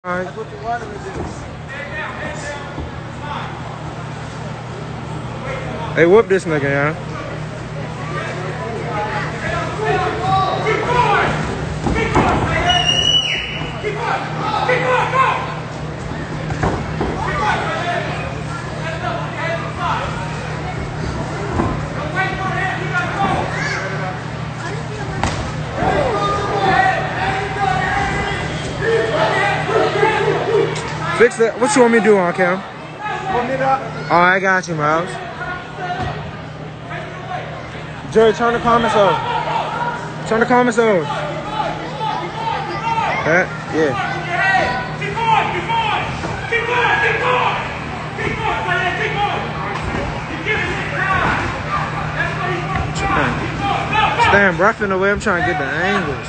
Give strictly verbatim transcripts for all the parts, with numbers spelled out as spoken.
Alright. That's what you wanted to do. Hey, whoop this nigga, yeah. Keep going! Keep going! Keep going! Keep going! Go! Keep going! That's up. Head to the side. Don't wait for him. You gotta go. Fix that. What you want me to do on cam? Put it up. Alright, I got you, Miles. Jerry, turn the comments off. Turn the comments off. That? Yeah. Keep going! Keep going! Keep going! Keep going! Keep going, man! Keep going! You're giving it time. That's what he's working on. Keep going! Go! Go! Stand rough in the way. I'm trying to get the angles.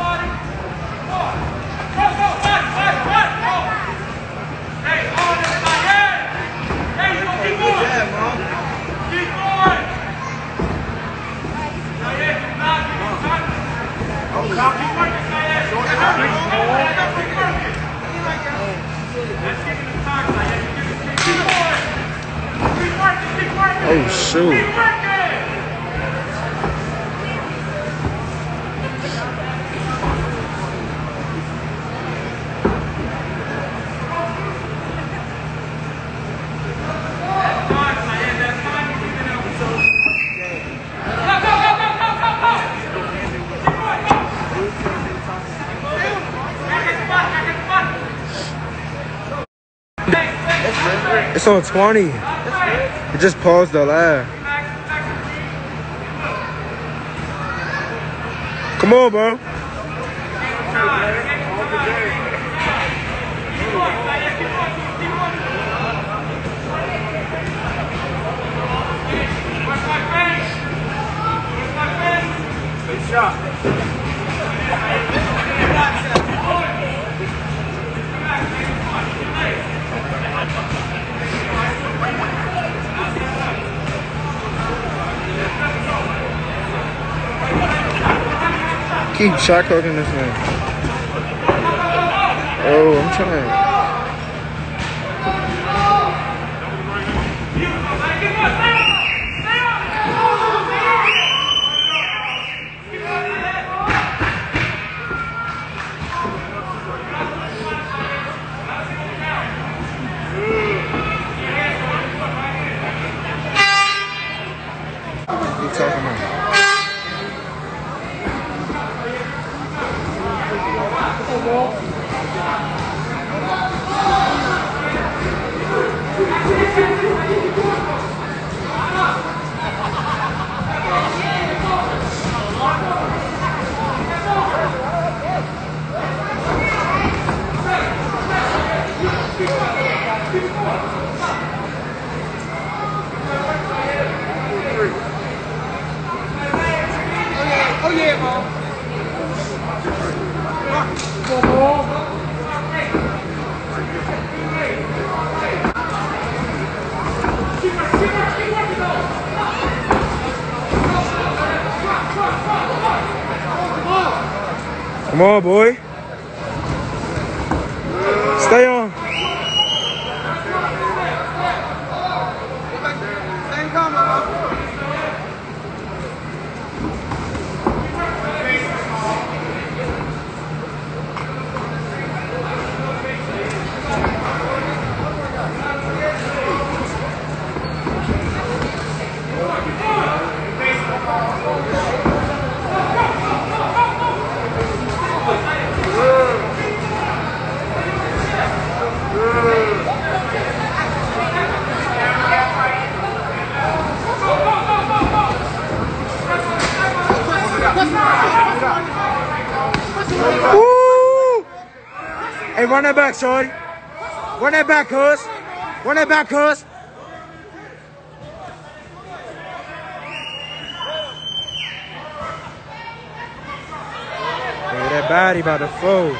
Oh, shoot. It's on twenty. It just paused the live. Come on, bro. Good shot. Keep shot cooking this man. Oh, I'm trying. What are you talking about? Oh yeah, bro. Come on, boy. Stay on. Same comment, bro. Woo! Hey, run that back, shorty. Run that back, cuz. Run that back, cuz. Hey, that body about to fold.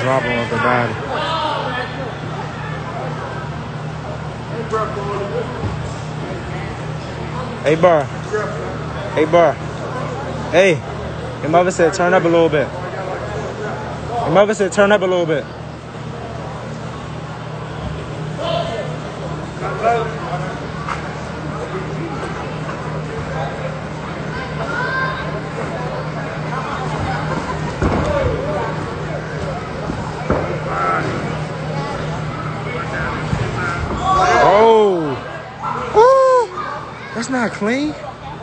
drop him off the body. Hey, bar. Hey, bar. Hey. Your mother said turn up a little bit. Your mother said turn up a little bit. Oh. Ooh. That's not clean.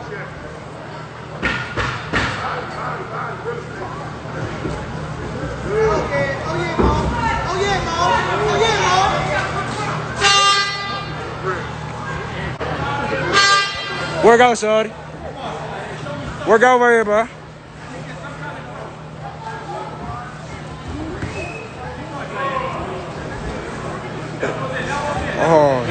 Work out, shorty. Work out over here, bro. Oh.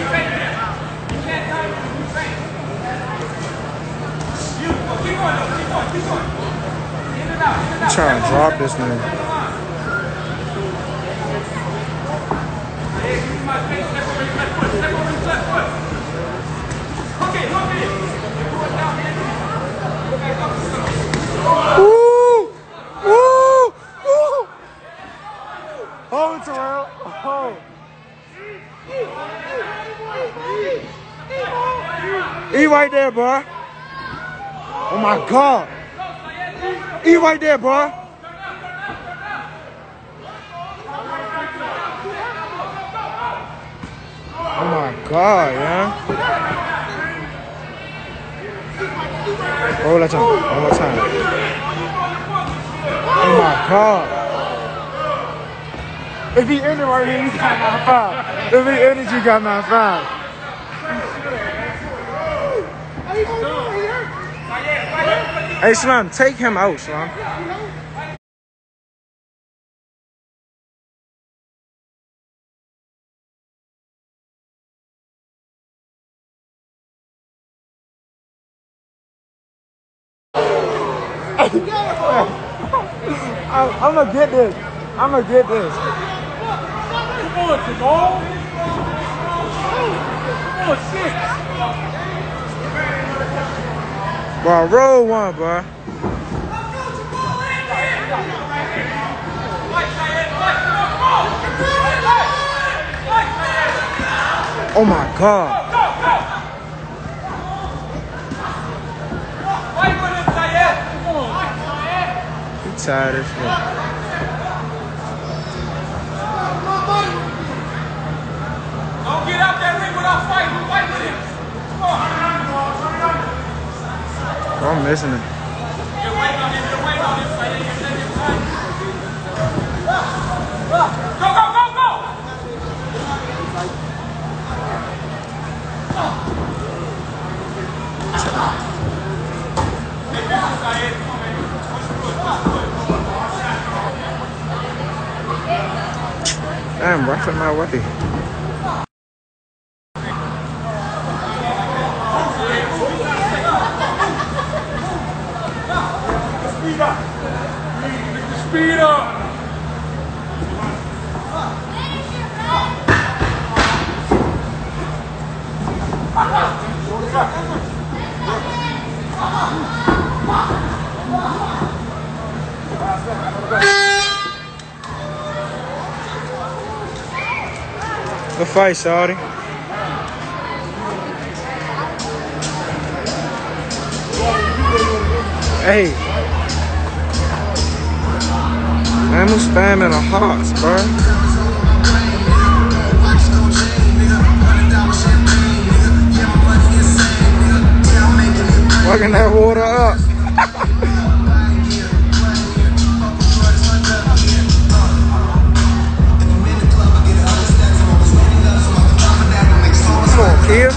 I'm trying to drop this nigga. Woo! Woo! Woo! Hold it, Terrell. Oh. E right there, bro. Oh my God. E right there, bro. Oh my God, yeah. Roll that time. One more time. Oh my God. If he in it right here, he got my five. If he in it, you got my five. Hey, Slim, take him out, Slim. I'm, I'm gonna get this. I'm gonna get this. Come on, Jahmal. Come on, shit. Bro, roll one, bro. Oh my God. I'm tired of shit. Don't get out that ring without fighting. Fight with him. Come on. Oh, I'm missing it. You're waiting on him. You're waiting on him. Go, go, go, go. Damn, roughing my way. Speed up. Speed up. Good fight, shawty. Hey. Man, I'm spamming the hearts, bro. Fucking that water up. Come on, kid.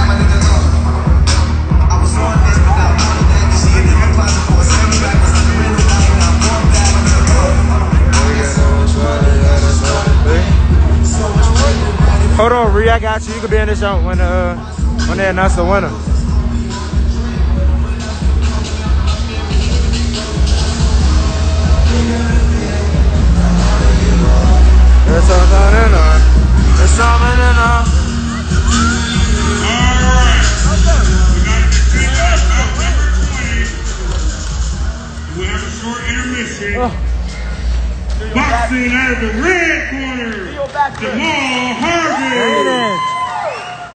Hold on, Ree, I got you. You can be in this show when uh when they announce the winner. submission. Boxing out of the red corner, Jahmal Harvey.